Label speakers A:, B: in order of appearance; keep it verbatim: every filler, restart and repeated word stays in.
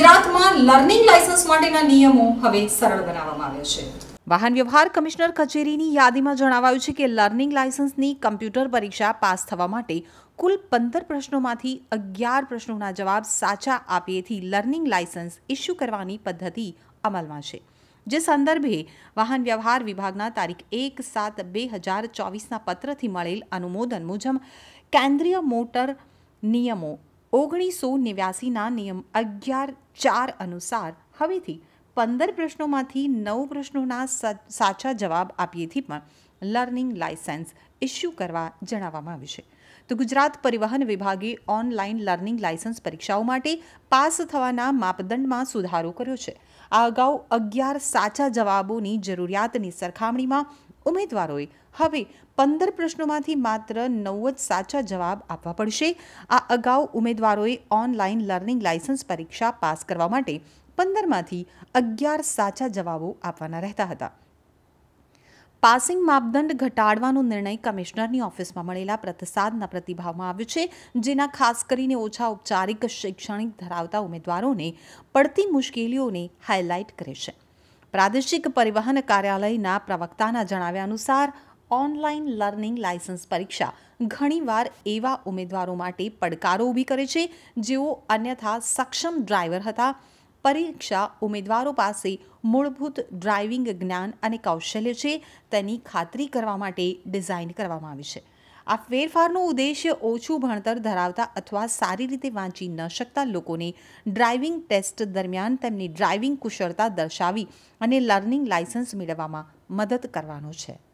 A: ગુજરાતમાં learning licence માટેના નિયમો હવે સરળ બનાવવામાં આવ્યા છે।
B: વાહન વ્યવહાર કમિશનર કચેરીની યાદીમાં જણાવાયું છે કે લર્નિંગ લાયસન્સની કમ્પ્યુટર પરીક્ષા પાસ થવા માટે કુલ પંદર પ્રશ્નોમાંથી અગિયાર પ્રશ્નોના જવાબ સાચા આપીએથી લર્નિંગ લાયસન્સ ઇસ્યુ કરવાની પદ્ધતિ અમલમાં છે, જે સંદર્ભે વાહન વ્યવહાર વિભાગના તારીખ એક સાત બે હજાર ચોવીસના પત્રથી મળેલ અનુમોદન મુજબ કેન્દ્રીય મોટર નિયમો ઓગણીસો નેવ્યાસીના નિયમ અગિયાર ચાર અનુસાર હવેથી પંદર પ્રશ્નોમાંથી નવ પ્રશ્નોના સાચા જવાબ આપીએથી પણ લર્નિંગ લાયસન્સ ઇસ્યુ કરવા જણાવવામાં આવ્યું છે। તો ગુજરાત પરિવહન વિભાગે ઓનલાઈન લર્નિંગ લાયસન્સ પરીક્ષાઓ માટે પાસ થવાના માપદંડમાં સુધારો કર્યો છે। આ અગાઉ અગિયાર સાચા જવાબોની જરૂરિયાતની સરખામણીમાં ઉમેદવારોએ હવે પંદર પ્રશ્નોમાંથી માત્ર નવ જ સાચા જવાબ આપવા પડશે। આ અગાઉ ઉમેદવારોએ ઓનલાઈન લર્નિંગ લાયસન્સ પરીક્ષા પાસ કરવા માટે પંદરમાંથી અગિયાર સાચા જવાબો આપવાના રહેતા હતા। પાસિંગ માપદંડ ઘટાડવાનો નિર્ણય કમિશનરની ઓફિસમાં મળેલા પ્રતિસાદના પ્રતિભાવમાં આવ્યો છે, જેના ખાસ કરીને ઓછા ઔપચારિક શૈક્ષણિક ધરાવતા ઉમેદવારોને પડતી મુશ્કેલીઓને હાઇલાઇટ કરે છે। પ્રાદેશિક પરિવહન કાર્યાલયના પ્રવક્તાના જણાવ્યા અનુસાર ઓનલાઈન લર્નિંગ લાયસન્સ પરીક્ષા ઘણીવાર એવા ઉમેદવારો માટે પડકારો ઊભી કરે છે જેઓ અન્યથા સક્ષમ ડ્રાઈવર હતા। પરીક્ષા ઉમેદવારો પાસે મૂળભૂત ડ્રાઇવિંગ જ્ઞાન અને કૌશલ્ય છે તેની ખાતરી કરવા માટે ડિઝાઇન કરવામાં આવી છે। આ ફેરફારનો ઉદ્દેશ્ય ઓછું ભણતર ધરાવતા અથવા સારી રીતે વાંચી ન શકતા લોકોને ડ્રાઇવિંગ ટેસ્ટ દરમિયાન તેમની ડ્રાઇવિંગ કુશળતા દર્શાવી અને લર્નિંગ લાયસન્સ મેળવવામાં મદદ કરવાનો છે।